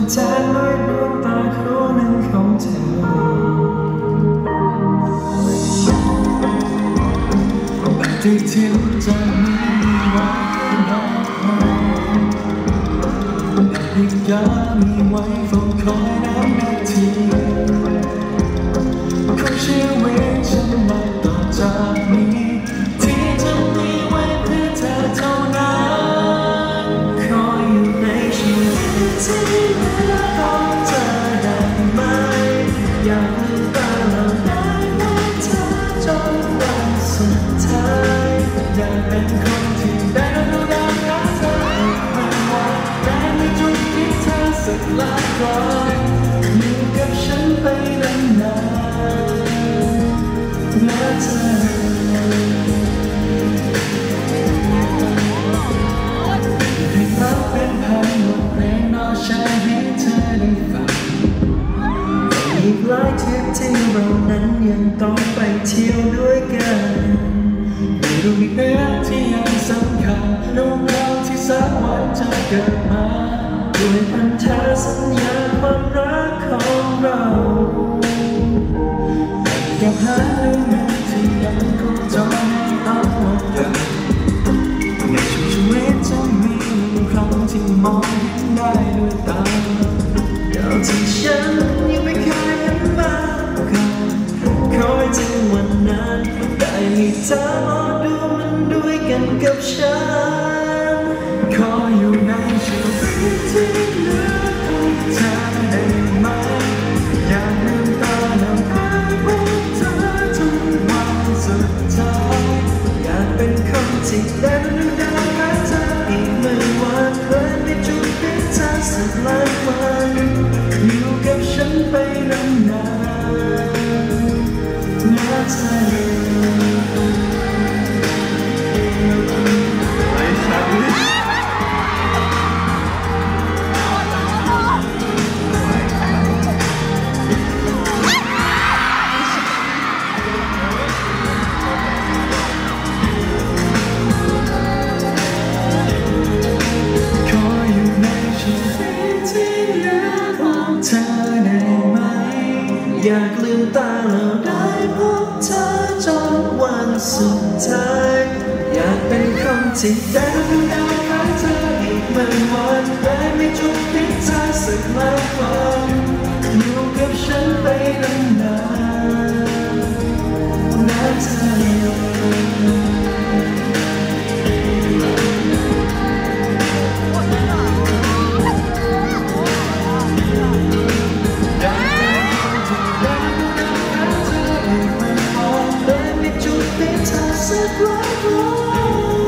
แทนด้วยดวงตาคู่หนึ่งของเธอปฏิทินจะมีวันรักนาฬิกามีไว้เฝ้าคอยนับนาทีของชีวิตฉันมาต่อจากนี้ที่จะมีไว้เพื่อเธอเท่านั้นขออยู่ในชีวิตที่ของเธอได้ไหมอยากลืมตาเราได้ไหมเธอจนวันสุดท้ายอยากเป็นคนที่ได้รู้ได้รักเธอไม่ว่าได้ไม่จุดที่เธอสักล้านครั้งอยู่กับฉันไปนานๆและเธอให้รักเป็นพันบทเพลงนอชายให้เธอได้ฟังอีกหลายทริปที่เรานั้นยังต้องไปเที่ยวด้วยกันไม่รู้มีเรื่องที่ยังสำคัญรู้เราที่สักวันจะเกิดมาด้วยพันธสัญญาความรักของเราอยากหาเรื่องหนึ่งที่ยังคงจำให้เอาไว้ในชีวิตจะมีครั้งที่มองเห็นได้ด้วยตาเท่าที่ฉันยังไม่เคยเห็นมาก่อนคอยถึงวันนั้นได้ให้เธอมองดูมันด้วยกันกับฉันขออยู่ในชีวิตที่เหลือของเธอได้ไหมอย่าลืมตาแล้วพาพบเธอทุกวันสุดท้ายอยากเป็นคนที่ได้รู้ได้รักเธออีกเมื่อวันเคยไม่จุดที่เธอสักล้านวันอยู่กับฉันไปนานๆและเธออยากลืมตาแล้วได้พบเธอจนวันสุดท้ายอยากเป็นคนที่ได้รู้ได้รักเธออีกเมื่อวันได้ไม่จุดที่เธอสักล้านวันอยู่กับฉันไปนานๆนะเธอสักล้านวัน